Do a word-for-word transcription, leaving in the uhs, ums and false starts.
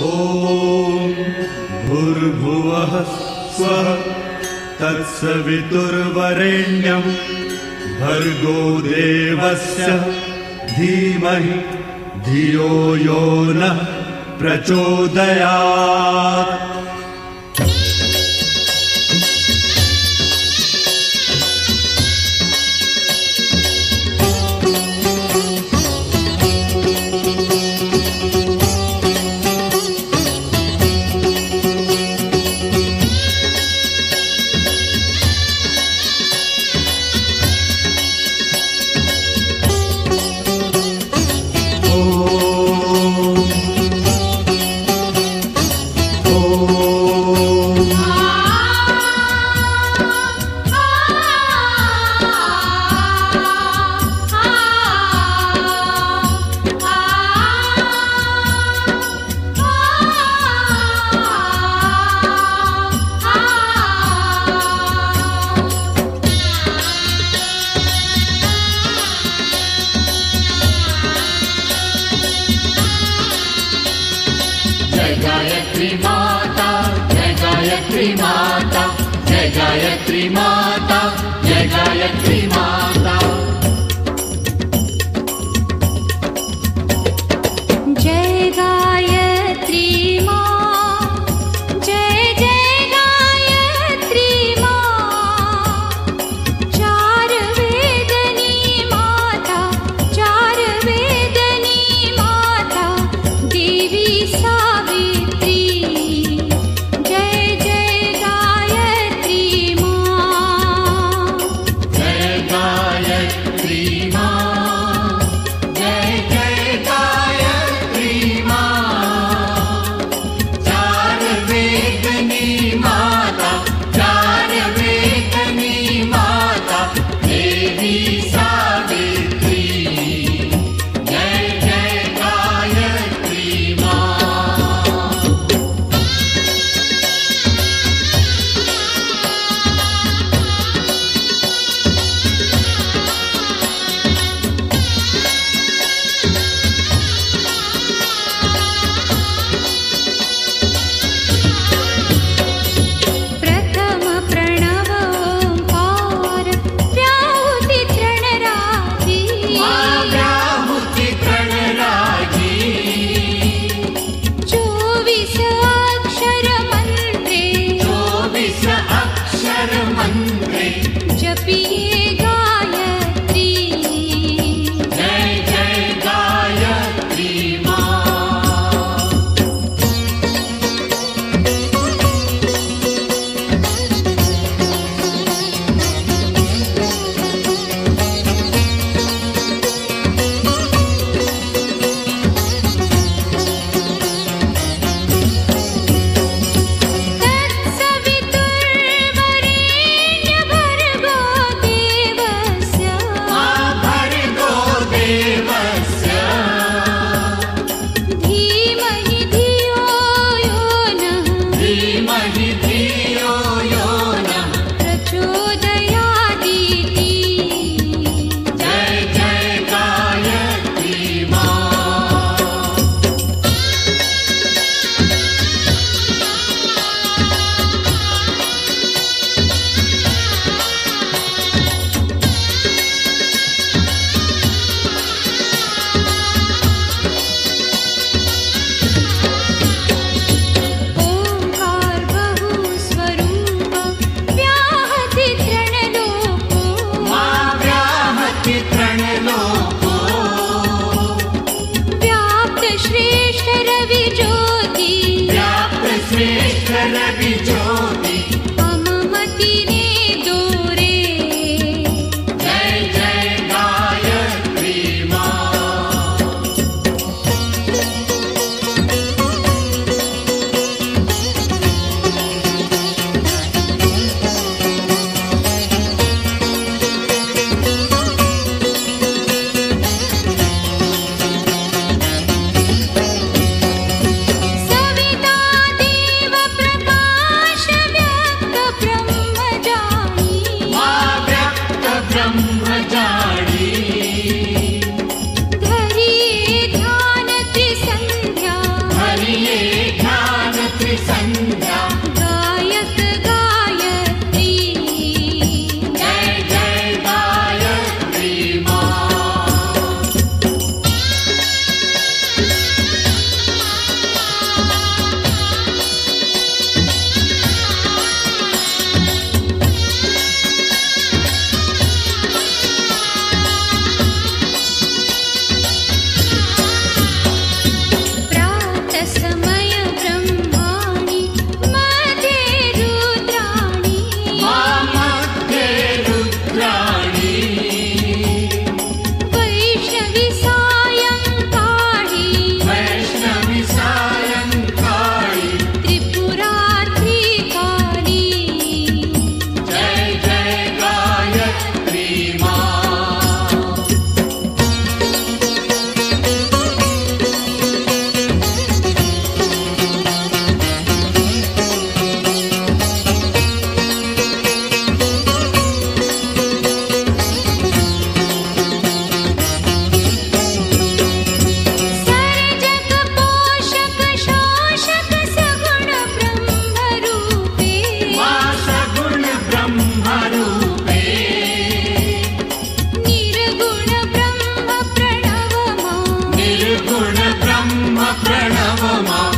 ॐ भूर्भुवः स्वः तत्सवितुर्वरेण्यं भर्गो देवस्य धीमहि धियो यो नः प्रचोदयात्। गायत्री माता जय गायत्री माता जय गायत्री माता जय गायत्री माता जय गायत्री माँ जय जय गायत्री माँ चार वेदनी माता चार वेदनी माता देवी सावित्री जय जय गायत्री माँ जय गायत्री माँ जय जय गायत्री माँ चार वेदनी माता चार वेदनी माता देवी सावित्री जय जय गायत्री माँ प्रथम प्रणव ओंकार व्याहुति तृणराजी व्याहुति प्रणराजी चौबीस अक्षर मंत्रे चौबीस अक्षर मंत्रे जपिए गायत्री जय जय गायत्री माँ तत्सवितुर्वरेण्य भर्गो देवस्य भर्गो देवस्य धीमहि धियो यो नः धीमहि धियो यो नः प्रचोदयादिति जय जय गायत्री माँ ओंकार बहु स्वरूप व्याहति तृणलोको व्याहति प्रणलोको व्याप्त श्रेष्ठ रवि ज्योति व्याप्त श्रेष्ठ रवि ज्योति अममति ने दोरे जय जय गायत्री माँ निर्गुण ब्रह्म प्रणव मा